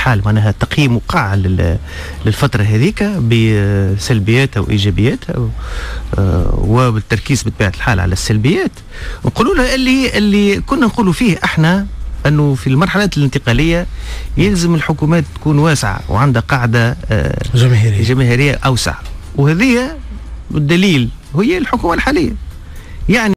الحال معناها تقييم وقع للفتره هذيك بسلبياتها وايجابياتها، وبالتركيز بطبيعه الحال على السلبيات. نقولوا لها اللي كنا نقولوا فيه احنا انه في المرحلات الانتقاليه يلزم الحكومات تكون واسعه وعندها قاعده جماهيريه اوسع، وهذه الدليل هي الحكومه الحاليه يعني.